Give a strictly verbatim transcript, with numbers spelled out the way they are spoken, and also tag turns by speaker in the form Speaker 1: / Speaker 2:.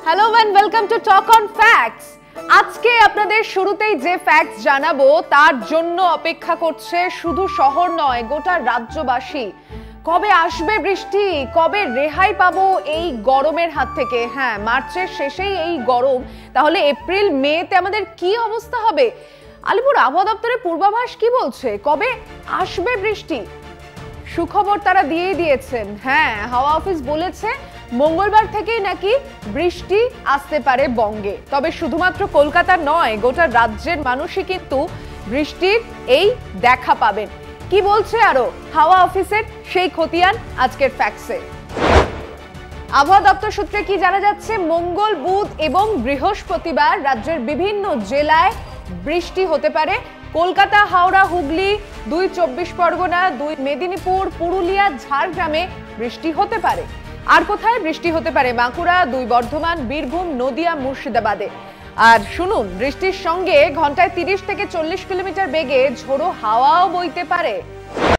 Speaker 1: Hello and welcome to Talk on Facts. আজকে আপনাদের শুরুতেই যে ফ্যাক্টস জানাবো তার জন্য অপেক্ষা করছে শুধু শহর নয় গোটা রাজ্যবাসী। কবে আসবে বৃষ্টি, কবে রেহাই পাবো এই গরমের হাত থেকে? হ্যাঁ, মার্চের শেষেই এই গরম, তাহলে এপ্রিল মেতে আমাদের কি অবস্থা হবে? আলিপুর আবহাওয়া দপ্তরের পূর্বাভাস কি বলছে? কবে আসবে বৃষ্টি? সুখবর তারা দিয়েই দিয়েছেন। হ্যাঁ, হাওয়া অফিস বলেছে মঙ্গলবার থেকেই নাকি বৃষ্টি আসতে পারে বঙ্গে। তবে শুধুমাত্র কলকাতা নয়, গোটা রাজ্যের মানুষই কিন্তু বৃষ্টির এই দেখা পাবেন। কি বলছে আরো হাওয়া অফিসের সেই খতিয়ান আজকের ফ্যাক্টসে। আবহাওয়া দপ্তর সূত্রে কি জানা যাচ্ছে, মঙ্গল, বুধ এবং বৃহস্পতিবার রাজ্যের বিভিন্ন জেলায় বৃষ্টি হতে পারে। কলকাতা, হাওড়া, হুগলি, দুই চব্বিশ পরগনা, দুই মেদিনীপুর, পুরুলিয়া, ঝাড়গ্রামে বৃষ্টি হতে পারে। আর কোথায় বৃষ্টি হতে পারে? বাঁকুড়া, দুই বর্ধমান, বীরভূম, নদিয়া, মুর্শিদাবাদে। আর শুনুন, বৃষ্টির সঙ্গে ঘন্টায় তিরিশ থেকে চল্লিশ কিলোমিটার বেগে ঝোড়ো হাওয়াও বইতে পারে।